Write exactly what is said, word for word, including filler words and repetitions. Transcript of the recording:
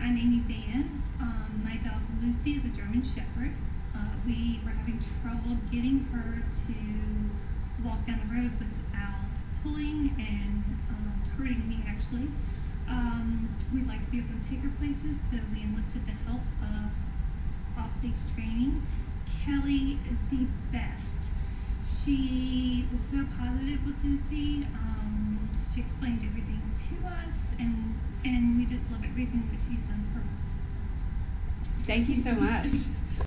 I'm Amy Van. Um, my dog Lucy is a German Shepherd. Uh, we were having trouble getting her to walk down the road without pulling and um, hurting me, actually. Um, we'd like to be able to take her places, so we enlisted the help of off-leash training. Kelly is the best. She was so positive with Lucy. Um, she explained everything to us, and and we just love everything that she's done for us. Thank you so much.